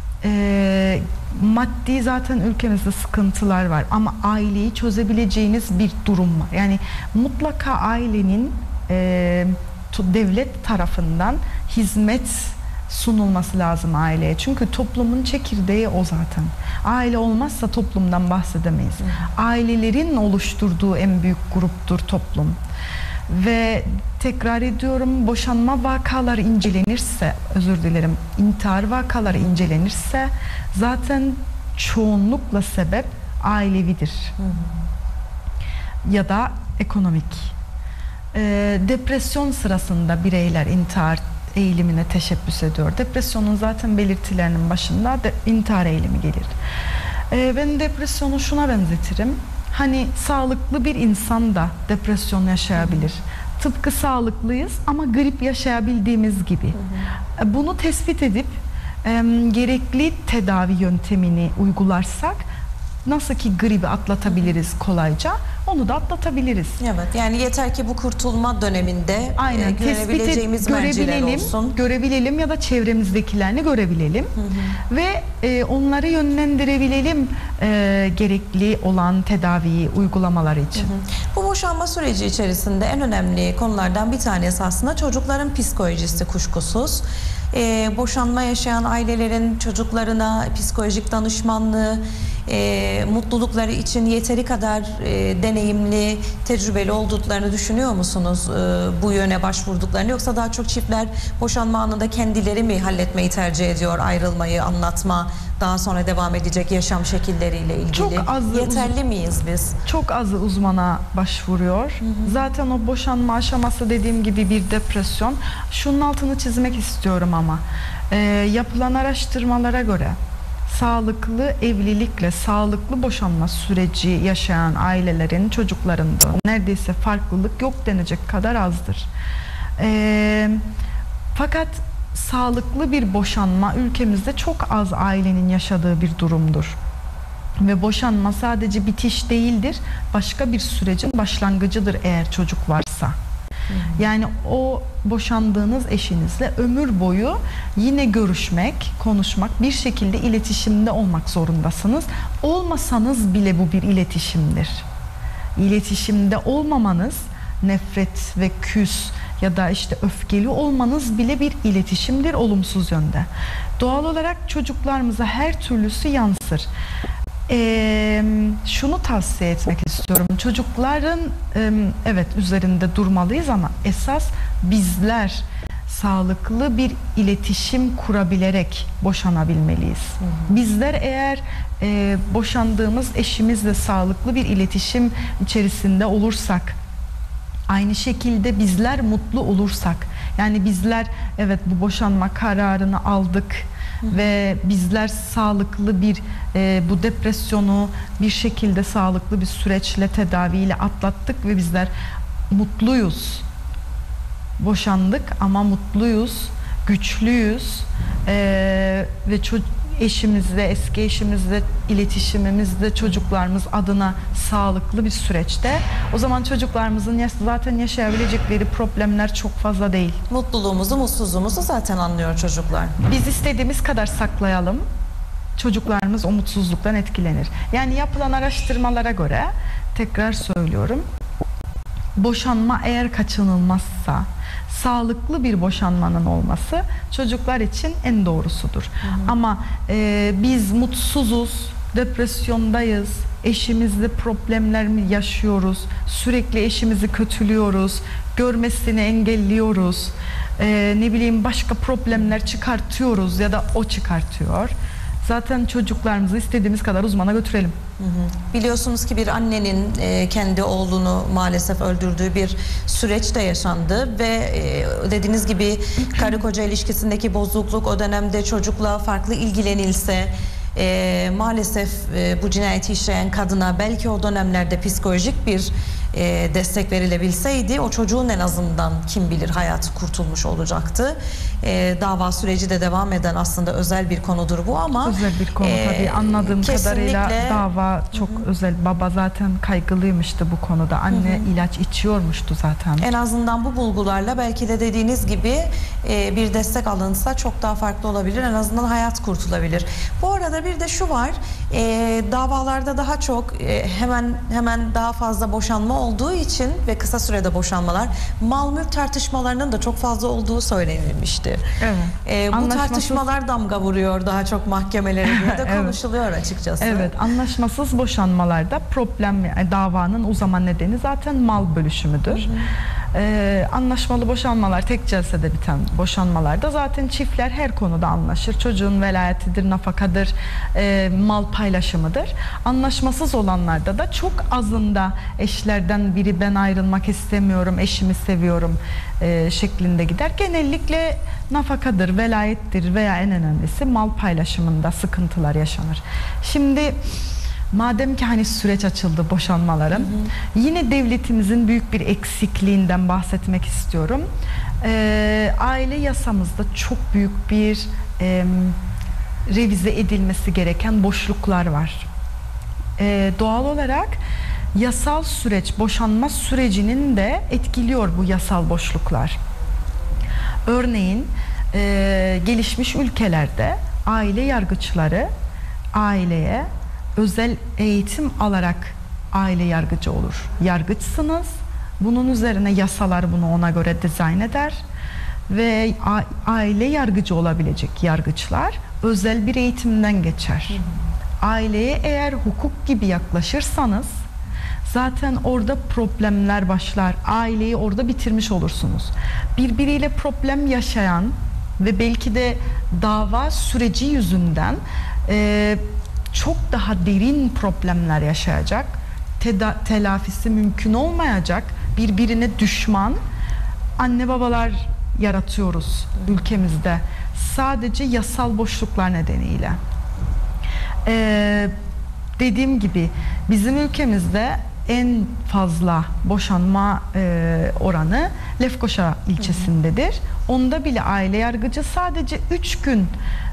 Speaker 2: maddi zaten ülkemizde sıkıntılar var ama aileyi çözebileceğiniz bir durum var. Yani mutlaka ailenin devlet tarafından hizmet sunulması lazım aileye. Çünkü toplumun çekirdeği o zaten. Aile olmazsa toplumdan bahsedemeyiz. Ailelerin oluşturduğu en büyük gruptur toplum. Ve tekrar ediyorum, boşanma vakaları incelenirse, özür dilerim, intihar vakaları incelenirse zaten çoğunlukla sebep ailevidir. Ya da ekonomik. Depresyon sırasında bireyler intihar eğilimine teşebbüs ediyor. Depresyonun zaten belirtilerinin başında intihar eğilimi gelir. Ben depresyonu şuna benzetirim. Hani sağlıklı bir insan da depresyon yaşayabilir. Tıpkı sağlıklıyız ama grip yaşayabildiğimiz gibi. Bunu tespit edip gerekli tedavi yöntemini uygularsak nasıl ki gribi atlatabiliriz kolayca, onu da atlatabiliriz.
Speaker 1: Evet, yani yeter ki bu kurtulma döneminde güvenebileceğimiz merciler olsun.
Speaker 2: Görebilelim ya da çevremizdekilerini görebilelim. Ve onları yönlendirebilelim gerekli olan tedaviyi uygulamaları için.
Speaker 1: Bu boşanma süreci içerisinde en önemli konulardan bir tanesi aslında çocukların psikolojisi kuşkusuz. Boşanma yaşayan ailelerin çocuklarına psikolojik danışmanlığı, mutlulukları için yeteri kadar deneyimli, tecrübeli olduklarını düşünüyor musunuz bu yöne başvurduklarını? Yoksa daha çok çiftler boşanma anında kendileri mi halletmeyi tercih ediyor, ayrılmayı, anlatma, daha sonra devam edecek yaşam şekilleriyle ilgili?
Speaker 2: Çok azı
Speaker 1: yeterli miyiz biz?
Speaker 2: Çok azı uzmana başvuruyor. Zaten o boşanma aşaması dediğim gibi bir depresyon. Şunun altını çizmek istiyorum ama yapılan araştırmalara göre sağlıklı evlilikle sağlıklı boşanma süreci yaşayan ailelerin çocuklarında neredeyse farklılık yok denecek kadar azdır. Fakat sağlıklı bir boşanma ülkemizde çok az ailenin yaşadığı bir durumdur. Ve boşanma sadece bitiş değildir, başka bir sürecin başlangıcıdır eğer çocuk varsa. Yani o boşandığınız eşinizle ömür boyu yine görüşmek, konuşmak, bir şekilde iletişimde olmak zorundasınız. Olmasanız bile bu bir iletişimdir. İletişimde olmamanız, nefret ve küs ya da işte öfkeli olmanız bile bir iletişimdir olumsuz yönde. Doğal olarak çocuklarımıza her türlüsü yansır. Şunu tavsiye etmek istiyorum. Çocukların evet üzerinde durmalıyız ama esas bizler sağlıklı bir iletişim kurabilerek boşanabilmeliyiz. Bizler eğer boşandığımız eşimizle sağlıklı bir iletişim içerisinde olursak, aynı şekilde bizler mutlu olursak, yani bizler evet bu boşanma kararını aldık ve bizler sağlıklı bir bu depresyonu bir şekilde sağlıklı bir süreçle, tedaviyle atlattık ve bizler mutluyuz. Boşandık ama mutluyuz, güçlüyüz ve eşimizle, eski eşimizle iletişimimizde çocuklarımız adına sağlıklı bir süreçte. O zaman çocuklarımızın zaten yaşayabilecekleri problemler çok fazla değil.
Speaker 1: Mutluluğumuzu, mutsuzluğumuzu zaten anlıyor çocuklar.
Speaker 2: Biz istediğimiz kadar saklayalım, çocuklarımız o mutsuzluktan etkilenir. Yani yapılan araştırmalara göre, tekrar söylüyorum, boşanma eğer kaçınılmazsa, sağlıklı bir boşanmanın olması çocuklar için en doğrusudur. Ama biz mutsuzuz, depresyondayız, eşimizle problemler mi yaşıyoruz, sürekli eşimizi kötülüyoruz, görmesini engelliyoruz, ne bileyim başka problemler çıkartıyoruz ya da o çıkartıyor. Zaten çocuklarımızı istediğimiz kadar uzmana götürelim.
Speaker 1: Biliyorsunuz ki bir annenin kendi oğlunu maalesef öldürdüğü bir süreç de yaşandı ve dediğiniz gibi karı koca ilişkisindeki bozukluk, o dönemde çocukla farklı ilgilenilse, Maalesef bu cinayeti işleyen kadına belki o dönemlerde psikolojik bir destek verilebilseydi o çocuğun en azından kim bilir hayatı kurtulmuş olacaktı. Dava süreci de devam eden aslında özel bir konudur bu ama
Speaker 2: özel bir konu tabii, anladığım kadarıyla dava çok özel. Baba zaten kaygılıymıştı bu konuda. Anne ilaç içiyormuştu zaten.
Speaker 1: En azından bu bulgularla belki de dediğiniz gibi bir destek alınsa çok daha farklı olabilir. En azından hayat kurtulabilir. Bu arada bir de şu var. Davalarda daha çok hemen daha fazla boşanma olduğu için ve kısa sürede boşanmalar, mal mülk tartışmalarının da çok fazla olduğu söylenilmişti.
Speaker 2: Evet.
Speaker 1: Bu tartışmalar damga vuruyor daha çok mahkemelere diye de konuşuluyor açıkçası.
Speaker 2: Evet, anlaşmasız boşanmalarda davanın uzama nedeni zaten mal bölüşümüdür. Anlaşmalı boşanmalar, tek celsede biten boşanmalarda zaten çiftler her konuda anlaşır. Çocuğun velayetidir, nafakadır, mal paylaşımıdır. Anlaşmasız olanlarda da çok azında eşlerden biri ben ayrılmak istemiyorum, eşimi seviyorum şeklinde gider. Genellikle nafakadır, velayettir veya en önemlisi mal paylaşımında sıkıntılar yaşanır. Şimdi madem ki hani süreç açıldı boşanmaların, yine devletimizin büyük bir eksikliğinden bahsetmek istiyorum. Aile yasamızda çok büyük bir revize edilmesi gereken boşluklar var. Doğal olarak yasal süreç, boşanma sürecinin de etkiliyor bu yasal boşluklar. Örneğin gelişmiş ülkelerde aile yargıçları aileye özel eğitim alarak aile yargıcı olur. Yargıçsınız. Bunun üzerine yasalar bunu ona göre dizayn eder ve aile yargıcı olabilecek yargıçlar özel bir eğitimden geçer. Aileye eğer hukuk gibi yaklaşırsanız zaten orada problemler başlar. Aileyi orada bitirmiş olursunuz. Birbiriyle problem yaşayan ve belki de dava süreci yüzünden çok daha derin problemler yaşayacak, telafisi mümkün olmayacak, birbirine düşman anne babalar yaratıyoruz ülkemizde. Sadece yasal boşluklar nedeniyle. Dediğim gibi bizim ülkemizde en fazla boşanma oranı Lefkoşa ilçesindedir. Onda bile aile yargıcı sadece 3 gün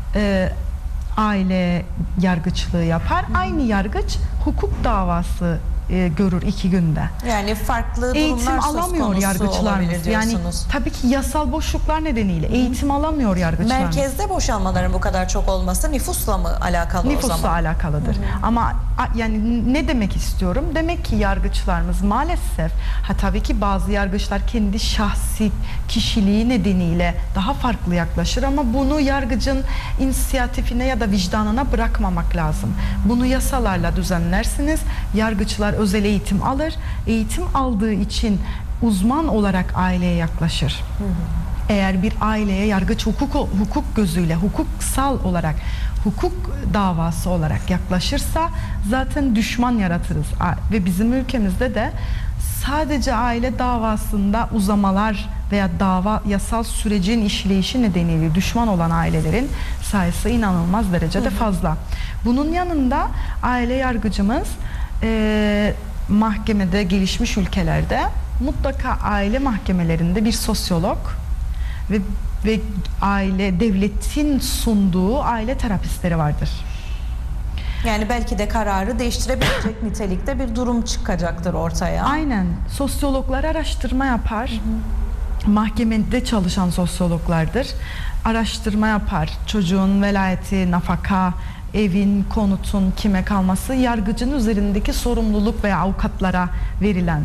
Speaker 2: aile yargıçlığı yapar. Aynı yargıç hukuk davası görür 2 günde.
Speaker 1: Yani farklı
Speaker 2: eğitim
Speaker 1: durumlar
Speaker 2: alamıyor yargıçlarımız. Yani tabii ki yasal boşluklar nedeniyle eğitim alamıyor yargıçlarımız.
Speaker 1: Merkezde boşanmaların bu kadar çok olması nüfusla mı alakalı o zaman?
Speaker 2: Nüfusla alakalıdır. Ama yani ne demek istiyorum? Demek ki yargıçlarımız maalesef, tabii ki bazı yargıçlar kendi şahsi kişiliği nedeniyle daha farklı yaklaşır ama bunu yargıcın inisiyatifine ya da vicdanına bırakmamak lazım. Bunu yasalarla düzenlersiniz. Yargıçlar özel eğitim alır. Eğitim aldığı için uzman olarak aileye yaklaşır. Eğer bir aileye yargıç hukuk gözüyle, hukuksal olarak, hukuk davası olarak yaklaşırsa zaten düşman yaratırız. Ve bizim ülkemizde de sadece aile davasında uzamalar veya yasal sürecin işleyişi nedeniyle düşman olan ailelerin sayısı inanılmaz derecede fazla. Bunun yanında aile yargıcımız mahkemede, gelişmiş ülkelerde mutlaka aile mahkemelerinde bir sosyolog ve devletin sunduğu aile terapistleri vardır.
Speaker 1: Yani belki de kararı değiştirebilecek nitelikte bir durum çıkacaktır ortaya.
Speaker 2: Aynen. Sosyologlar araştırma yapar. Mahkemede çalışan sosyologlardır. Araştırma yapar. Çocuğun velayeti, nafaka, evin, konutun kime kalması, yargıcın üzerindeki sorumluluk veya avukatlara verilen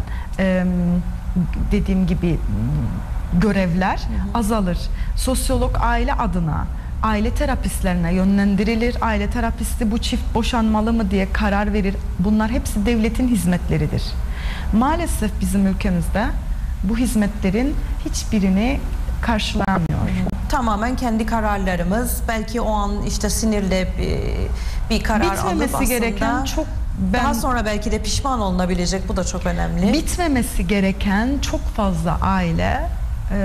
Speaker 2: dediğim gibi görevler azalır. Sosyolog aile adına aile terapistlerine yönlendirilir. Aile terapisti bu çift boşanmalı mı diye karar verir. Bunlar hepsi devletin hizmetleridir. Maalesef bizim ülkemizde bu hizmetlerin hiçbirini karşılamıyor.
Speaker 1: Tamamen kendi kararlarımız, belki o an işte sinirle bir karar
Speaker 2: bitmemesi
Speaker 1: alıp
Speaker 2: gereken
Speaker 1: aslında daha sonra belki de pişman olunabilecek, bu da çok önemli.
Speaker 2: Bitmemesi gereken çok fazla aile,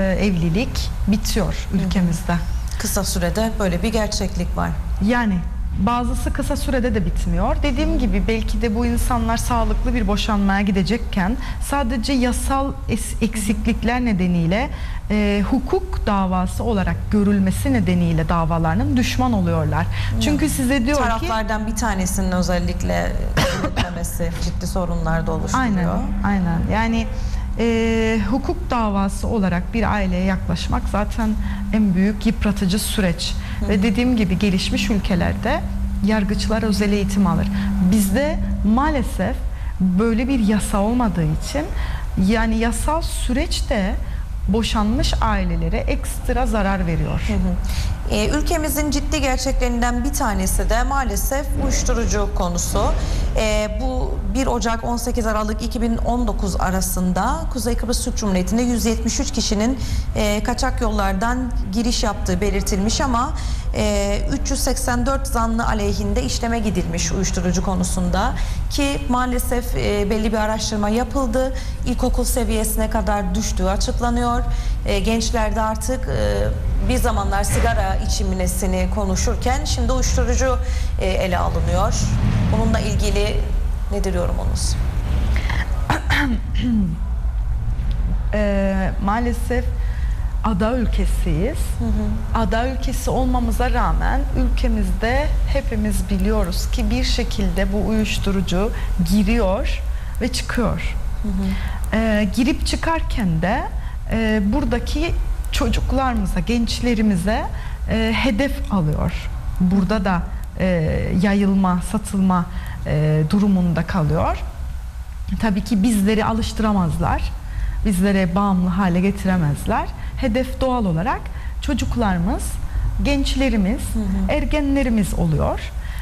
Speaker 2: evlilik bitiyor ülkemizde.
Speaker 1: Kısa sürede böyle bir gerçeklik var.
Speaker 2: Yani bazısı kısa sürede de bitmiyor. Dediğim gibi belki de bu insanlar sağlıklı bir boşanmaya gidecekken sadece yasal eksiklikler nedeniyle hukuk davası olarak görülmesi nedeniyle davalarının düşman oluyorlar. Çünkü size diyor ki
Speaker 1: taraflardan bir tanesinin özellikle yürütmemesi ciddi sorunlar da oluşturuyor.
Speaker 2: Aynen. Yani hukuk davası olarak bir aileye yaklaşmak zaten en büyük yıpratıcı süreç. Ve dediğim gibi gelişmiş ülkelerde yargıçlar özel eğitim alır. Bizde maalesef böyle bir yasa olmadığı için, yani yasal süreçte boşanmış ailelere ekstra zarar veriyor.
Speaker 1: Ülkemizin ciddi gerçeklerinden bir tanesi de maalesef uyuşturucu konusu. Bu 1 Ocak 18 Aralık 2019 arasında Kuzey Kıbrıs Türk Cumhuriyeti'nde 173 kişinin kaçak yollardan giriş yaptığı belirtilmiş ama 384 zanlı aleyhinde işleme gidilmiş uyuşturucu konusunda ki maalesef belli bir araştırma yapıldı. İlkokul seviyesine kadar düştüğü açıklanıyor. Gençlerde artık bir zamanlar sigara içilmesini konuşurken şimdi uyuşturucu ele alınıyor. Bununla ilgili nedir yorumunuz?
Speaker 2: Maalesef ada ülkesiyiz. Ada ülkesi olmamıza rağmen ülkemizde hepimiz biliyoruz ki bir şekilde bu uyuşturucu giriyor ve çıkıyor. Girip çıkarken de buradaki çocuklarımıza, gençlerimize hedef alıyor. Burada da yayılma, satılma durumunda kalıyor. Tabii ki bizleri alıştıramazlar. Bizlere bağımlı hale getiremezler. Hedef doğal olarak çocuklarımız, gençlerimiz, ergenlerimiz oluyor.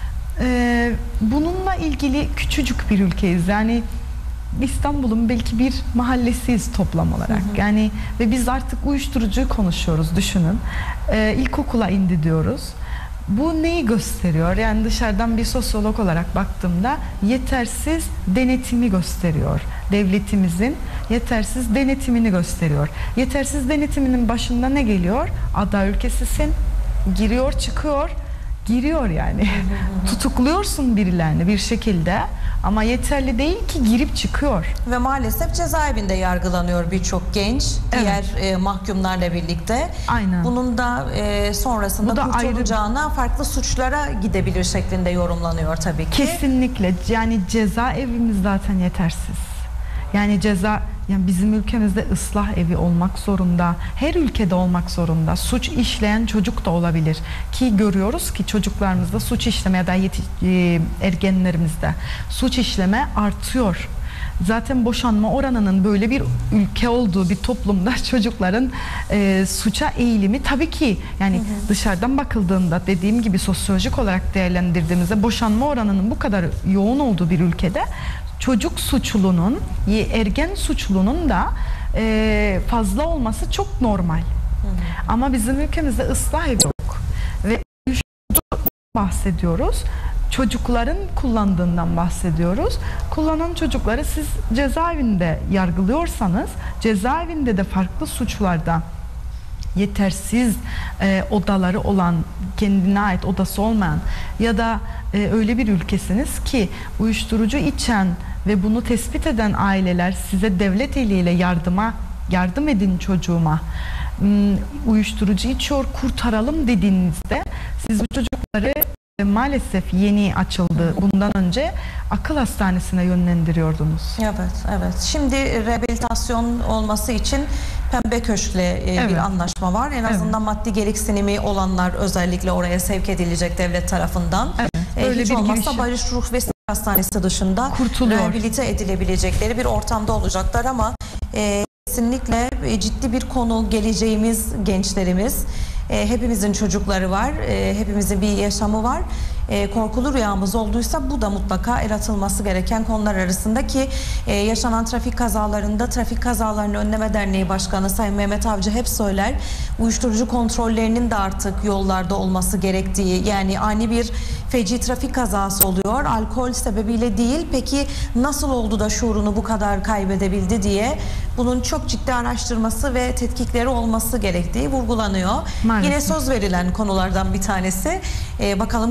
Speaker 2: Bununla ilgili küçücük bir ülkeyiz. Yani İstanbul'un belki bir mahallesiyiz toplam olarak. Yani ve biz artık uyuşturucuyu konuşuyoruz, düşünün. İlkokula indi diyoruz. Bu neyi gösteriyor? Yani dışarıdan bir sosyolog olarak baktığımda yetersiz denetimi gösteriyor. Devletimizin yetersiz denetimini gösteriyor. Yetersiz denetiminin başında ne geliyor? Ada ülkesisin, giriyor, çıkıyor. Giriyor yani. Tutukluyorsun birilerini bir şekilde ama yeterli değil ki girip çıkıyor.
Speaker 1: Ve maalesef cezaevinde yargılanıyor birçok genç diğer mahkumlarla birlikte.
Speaker 2: Aynen.
Speaker 1: Bunun da sonrasında kurtulacağına farklı suçlara gidebilir şeklinde yorumlanıyor tabii ki.
Speaker 2: Kesinlikle. Yani cezaevimiz zaten yetersiz. Yani yani bizim ülkemizde ıslah evi olmak zorunda. Her ülkede olmak zorunda. Suç işleyen çocuk da olabilir. Ki görüyoruz ki çocuklarımızda suç işleme ya da ergenlerimizde suç işleme artıyor. Zaten boşanma oranının böyle bir ülke olduğu bir toplumda çocukların suça eğilimi tabii ki yani dışarıdan bakıldığında dediğim gibi sosyolojik olarak değerlendirdiğimizde boşanma oranının bu kadar yoğun olduğu bir ülkede çocuk suçlunun, ergen suçlunun da fazla olması çok normal. Ama bizim ülkemizde ıslah evi yok. Ve bahsediyoruz. Çocukların kullandığından bahsediyoruz. Kullanan çocukları siz cezaevinde yargılıyorsanız, cezaevinde de farklı suçlarda yetersiz odaları olan, kendine ait odası olmayan ya da öyle bir ülkesiniz ki uyuşturucu içen ve bunu tespit eden aileler size devlet eliyle yardım edin çocuğuma, uyuşturucu içiyor, kurtaralım dediğinizde siz bu çocukları maalesef yeni açıldı. Bundan önce akıl hastanesine yönlendiriyordunuz.
Speaker 1: Evet. Şimdi rehabilitasyon olması için Pembe Köşk'le bir anlaşma var. En azından maddi gereksinimi olanlar özellikle oraya sevk edilecek devlet tarafından. Hiç olmazsa Barış Ruh ve Sinir Hastanesi dışında rehabilite edilebilecekleri bir ortamda olacaklar ama kesinlikle ciddi bir konu, geleceğimiz gençlerimiz. Hepimizin çocukları var, hepimizin bir yaşamı var. Korkulu rüyamız olduysa bu da mutlaka el atılması gereken konular arasında ki yaşanan trafik kazalarında Trafik Kazalarını Önleme Derneği Başkanı Sayın Mehmet Avcı hep söyler, uyuşturucu kontrollerinin de artık yollarda olması gerektiği, yani ani bir feci trafik kazası oluyor, alkol sebebiyle değil, peki nasıl oldu da şuurunu bu kadar kaybedebildi diye bunun çok ciddi araştırması ve tetkikleri olması gerektiği vurgulanıyor. Maalesef. Yine söz verilen konulardan bir tanesi. Bakalım kısa sürede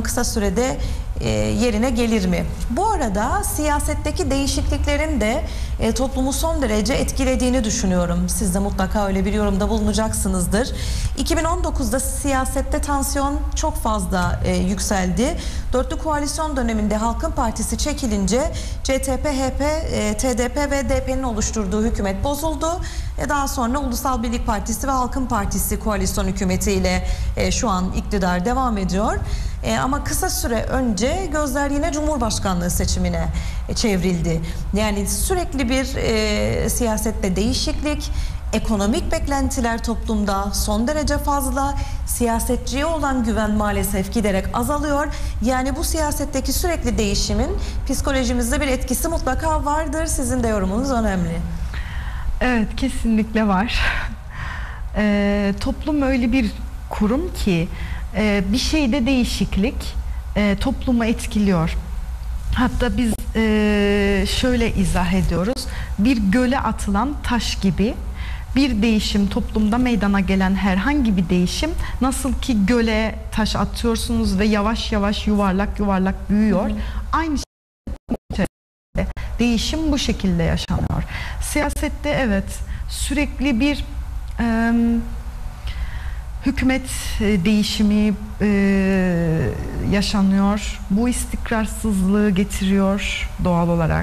Speaker 1: sürede yerine gelir mi? Bu arada siyasetteki değişikliklerin de toplumu son derece etkilediğini düşünüyorum. Siz de mutlaka öyle bir yorumda bulunacaksınızdır. 2019'da siyasette tansiyon çok fazla yükseldi. Dörtlü koalisyon döneminde Halkın Partisi çekilince CTP, HP, TDP ve DP'nin oluşturduğu hükümet bozuldu. Daha sonra Ulusal Birlik Partisi ve Halkın Partisi koalisyon hükümetiyle şu an iktidar devam ediyor. Ama kısa süre önce gözler yine Cumhurbaşkanlığı seçimine çevrildi. Yani sürekli bir siyasette değişiklik, ekonomik beklentiler toplumda son derece fazla, siyasetçiye olan güven maalesef giderek azalıyor. Yani bu siyasetteki sürekli değişimin psikolojimizde bir etkisi mutlaka vardır. Sizin de yorumunuz önemli.
Speaker 2: Evet, kesinlikle var. Toplum öyle bir kurum ki bir şeyde değişiklik toplumu etkiliyor. Hatta biz şöyle izah ediyoruz. Bir göle atılan taş gibi bir değişim, toplumda meydana gelen herhangi bir değişim, nasıl ki göle taş atıyorsunuz ve yavaş yavaş yuvarlak yuvarlak büyüyor. Aynı şekilde değişim bu şekilde yaşanıyor. Siyasette evet, sürekli bir hükümet değişimi yaşanıyor. Bu istikrarsızlığı getiriyor doğal olarak.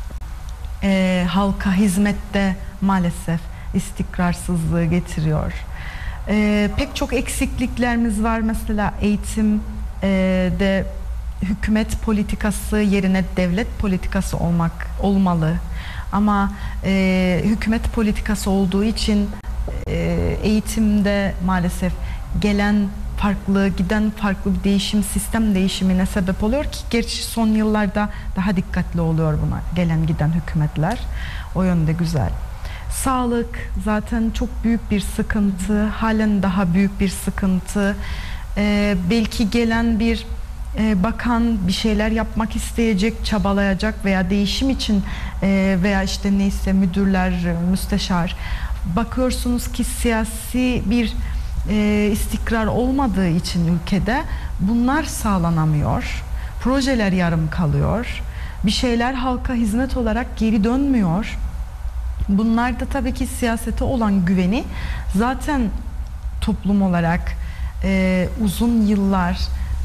Speaker 2: Halka hizmette maalesef istikrarsızlığı getiriyor. Pek çok eksikliklerimiz var. Mesela eğitimde hükümet politikası yerine devlet politikası olmalı. Ama hükümet politikası olduğu için eğitimde maalesef giden farklı bir değişim, sistem değişimine sebep oluyor ki gerçi son yıllarda daha dikkatli oluyor buna gelen giden hükümetler. O yönde güzel. Sağlık zaten çok büyük bir sıkıntı, halen daha büyük bir sıkıntı. Belki gelen bir bakan bir şeyler yapmak isteyecek, çabalayacak veya değişim için veya işte neyse müdürler, müsteşar. Bakıyorsunuz ki siyasi bir istikrar olmadığı için ülkede bunlar sağlanamıyor. Projeler yarım kalıyor. Bir şeyler halka hizmet olarak geri dönmüyor. Bunlar da tabii ki siyasete olan güveni zaten toplum olarak uzun yıllar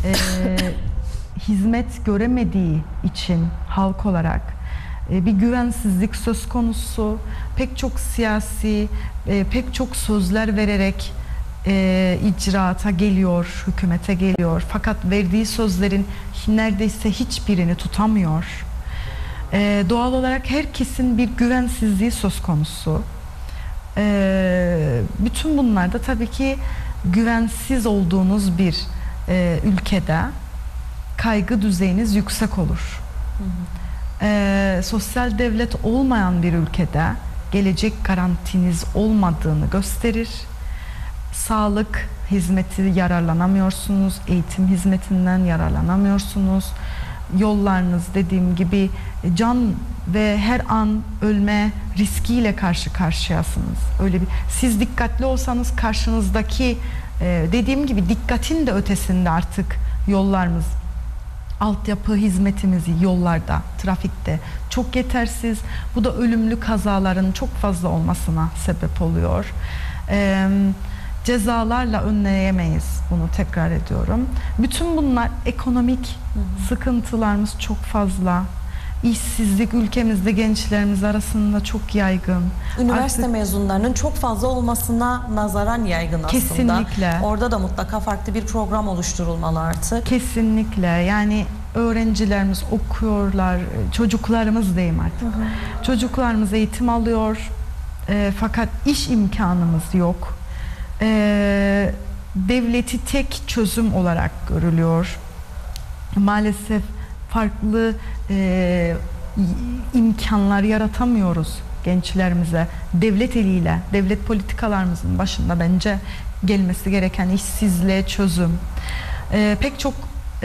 Speaker 2: hizmet göremediği için halk olarak bir güvensizlik söz konusu. Pek çok siyasi, pek çok sözler vererek icraata geliyor, hükümete geliyor. Fakat verdiği sözlerin neredeyse hiçbirini tutamıyor. Doğal olarak herkesin bir güvensizliği söz konusu. Bütün bunlar da tabii ki güvensiz olduğunuz bir ülkede kaygı düzeyiniz yüksek olur. Sosyal devlet olmayan bir ülkede gelecek garantiniz olmadığını gösterir. Sağlık hizmeti yararlanamıyorsunuz, eğitim hizmetinden yararlanamıyorsunuz. Yollarınız dediğim gibi can ve her an ölme riskiyle karşı karşıyasınız. Öyle bir siz dikkatli olsanız karşınızdaki dediğim gibi dikkatin de ötesinde artık yollarımız, altyapı hizmetimiz yollarda, trafikte çok yetersiz. Bu da ölümlü kazaların çok fazla olmasına sebep oluyor. Cezalarla önleyemeyiz, bunu tekrar ediyorum. Bütün bunlar ekonomik sıkıntılarımız çok fazla. İşsizlik ülkemizde gençlerimiz arasında çok yaygın.
Speaker 1: Üniversite mezunlarının çok fazla olmasına nazaran yaygın aslında.
Speaker 2: Kesinlikle.
Speaker 1: Orada da mutlaka farklı bir program oluşturulmalı artık.
Speaker 2: Kesinlikle. Yani öğrencilerimiz okuyorlar, çocuklarımız diyeyim artık. Çocuklarımız eğitim alıyor, fakat iş imkanımız yok. Devleti tek çözüm olarak görülüyor. Maalesef farklı imkanlar yaratamıyoruz gençlerimize. Devlet eliyle, devlet politikalarımızın başında bence gelmesi gereken işsizliğe çözüm. Pek çok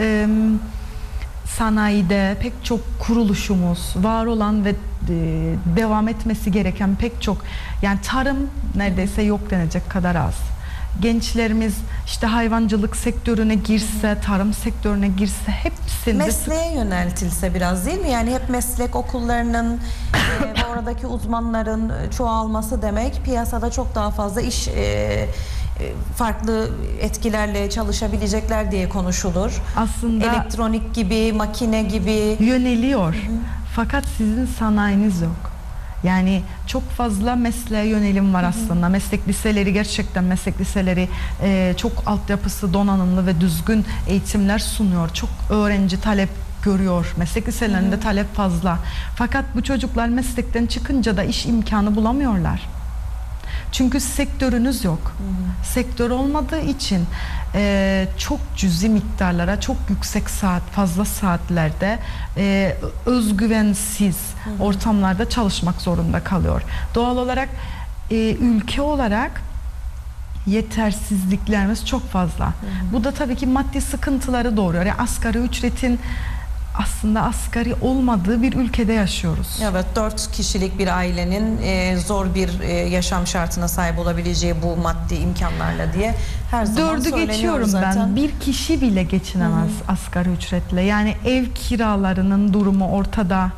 Speaker 2: sanayide, pek çok kuruluşumuz var olan ve devam etmesi gereken pek çok, yani tarım neredeyse yok denecek kadar az. gençlerimiz işte hayvancılık sektörüne girse, tarım sektörüne girse, hepsinde
Speaker 1: mesleğe yöneltilse biraz, değil mi? Yani hep meslek okullarının ve oradaki uzmanların çoğalması demek, piyasada çok daha fazla iş farklı etkilerle çalışabilecekler diye konuşulur.
Speaker 2: aslında
Speaker 1: Elektronik gibi, makine gibi.
Speaker 2: yöneliyor. Fakat sizin sanayiniz yok. Yani çok fazla mesleğe yönelim var aslında. Meslek liseleri, gerçekten meslek liseleri çok altyapısı donanımlı ve düzgün eğitimler sunuyor. Çok öğrenci talep görüyor. Meslek liselerinde talep fazla. Fakat bu çocuklar meslekten çıkınca da iş imkanı bulamıyorlar. Çünkü sektörünüz yok. Sektör olmadığı için çok cüzi miktarlara, çok yüksek fazla saatlerde özgüvensiz ortamlarda çalışmak zorunda kalıyor. Doğal olarak ülke olarak yetersizliklerimiz çok fazla. Bu da tabii ki maddi sıkıntıları doğuruyor. Yani asgari ücretin aslında asgari olmadığı bir ülkede yaşıyoruz.
Speaker 1: Evet, 4 kişilik bir ailenin zor bir yaşam şartına sahip olabileceği bu maddi imkanlarla diye her zaman
Speaker 2: 4'ü
Speaker 1: söyleniyor
Speaker 2: geçiyorum
Speaker 1: zaten.
Speaker 2: ben. Bir kişi bile geçinemez asgari ücretle. Yani ev kiralarının durumu ortada.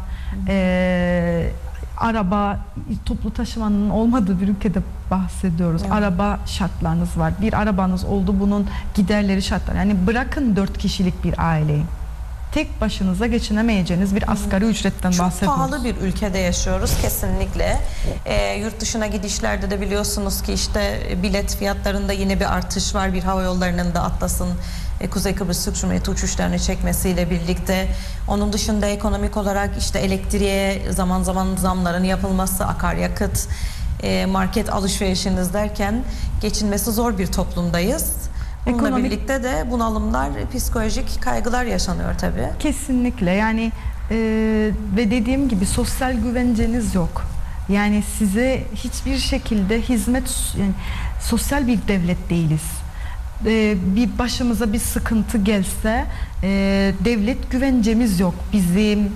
Speaker 2: Araba, toplu taşımanın olmadığı bir ülkede bahsediyoruz.
Speaker 1: Evet.
Speaker 2: Araba şartlarınız var. Bir arabanız oldu, bunun giderleri şartlar. Yani bırakın 4 kişilik bir aileyi. Tek başınıza geçinemeyeceğiniz bir asgari ücretten
Speaker 1: Çok
Speaker 2: bahsediyoruz.
Speaker 1: pahalı bir ülkede yaşıyoruz kesinlikle. Yurt dışına gidişlerde de biliyorsunuz ki işte bilet fiyatlarında yine bir artış var. Bir hava yollarının da Atlas'ın Kuzey Kıbrıs Türk Cumhuriyeti uçuşlarını çekmesiyle birlikte. Onun dışında ekonomik olarak işte elektriğe zaman zaman zamların yapılması, akaryakıt, market alışverişiniz derken geçinmesi zor bir toplumdayız. Bununla birlikte de bunalımlar, psikolojik kaygılar yaşanıyor tabii.
Speaker 2: Kesinlikle, yani ve dediğim gibi sosyal güvenceniz yok. Yani size hiçbir şekilde hizmet, yani sosyal bir devlet değiliz. Bir başımıza bir sıkıntı gelse devlet güvencemiz yok. Bizim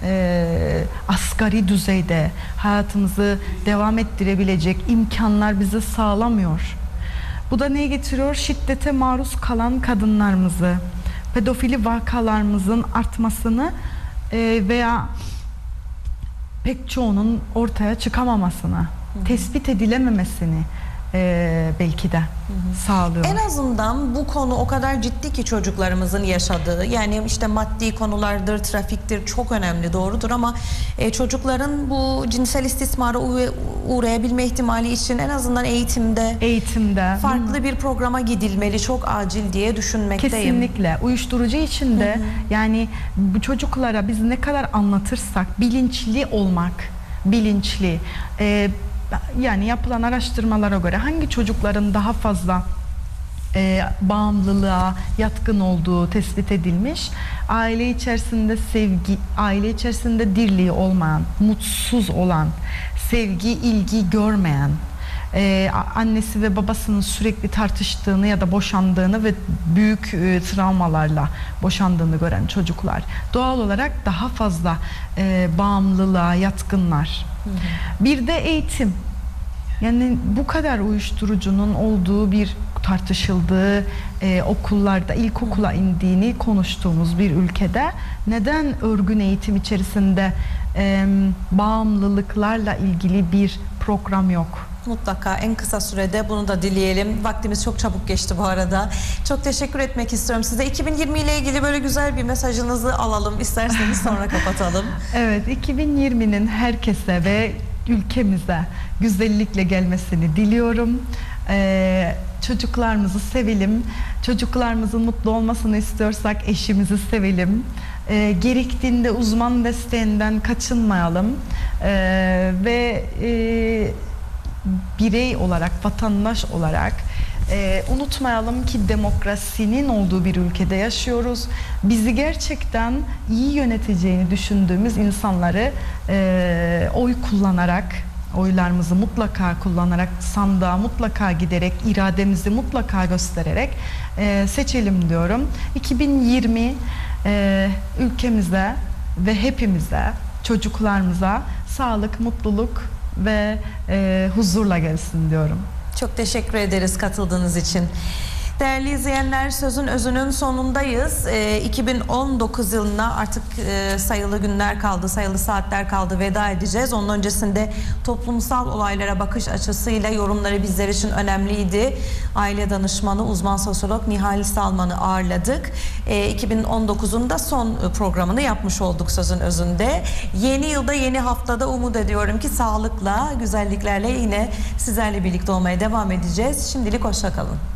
Speaker 2: asgari düzeyde hayatımızı devam ettirebilecek imkanlar bize sağlamıyor. Bu da neye getiriyor? Şiddete maruz kalan kadınlarımızı, pedofili vakalarımızın artmasını veya pek çoğunun ortaya çıkamamasını, tespit edilememesini belki de sağlıyor.
Speaker 1: En azından bu konu o kadar ciddi ki çocuklarımızın yaşadığı, yani işte maddi konulardır, trafiktir, çok önemli, doğrudur ama çocukların bu cinsel istismara uğrayabilme ihtimali için en azından eğitimde farklı bir programa gidilmeli, çok acil diye düşünmekteyim.
Speaker 2: Kesinlikle. Uyuşturucu için de yani bu çocuklara biz ne kadar anlatırsak, bilinçli olmak, bilinçli, yani yapılan araştırmalara göre hangi çocukların daha fazla bağımlılığa yatkın olduğu tespit edilmiş. Aile içerisinde sevgi, aile içerisinde dirliği olmayan, mutsuz olan, sevgi, ilgi görmeyen, annesi ve babasının sürekli tartıştığını ya da boşandığını ve büyük travmalarla boşandığını gören çocuklar doğal olarak daha fazla bağımlılığa yatkınlar. Bir de eğitim. Yani bu kadar uyuşturucunun olduğu, bir tartışıldığı okullarda ilkokula indiğini konuştuğumuz bir ülkede neden örgün eğitim içerisinde bağımlılıklarla ilgili bir program yok?
Speaker 1: Mutlaka en kısa sürede bunu da dileyelim. Vaktimiz çok çabuk geçti bu arada. Çok teşekkür etmek istiyorum size. 2020 ile ilgili böyle güzel bir mesajınızı alalım. İsterseniz sonra kapatalım.
Speaker 2: Evet, 2020'nin herkese ve ülkemize güzellikle gelmesini diliyorum. Çocuklarımızı sevelim. Çocuklarımızın mutlu olmasını istiyorsak eşimizi sevelim. Gerektiğinde uzman desteğinden kaçınmayalım. Ve birey olarak, vatandaş olarak unutmayalım ki demokrasinin olduğu bir ülkede yaşıyoruz. Bizi gerçekten iyi yöneteceğini düşündüğümüz insanları oy kullanarak, oylarımızı mutlaka kullanarak, sandığa mutlaka giderek, irademizi mutlaka göstererek seçelim diyorum. 2020 ülkemize ve hepimize, çocuklarımıza sağlık, mutluluk ve huzurla gelsin diyorum.
Speaker 1: Çok teşekkür ederiz katıldığınız için. Değerli izleyenler, sözün özünün sonundayız. 2019 yılına artık sayılı günler kaldı, sayılı saatler kaldı, veda edeceğiz. Onun öncesinde toplumsal olaylara bakış açısıyla yorumları bizler için önemliydi. Aile danışmanı, uzman sosyolog Nihal Salman'ı ağırladık. 2019'un da son programını yapmış olduk sözün özünde. Yeni yılda, yeni haftada umut ediyorum ki sağlıkla, güzelliklerle yine sizlerle birlikte olmaya devam edeceğiz. Şimdilik hoşça kalın.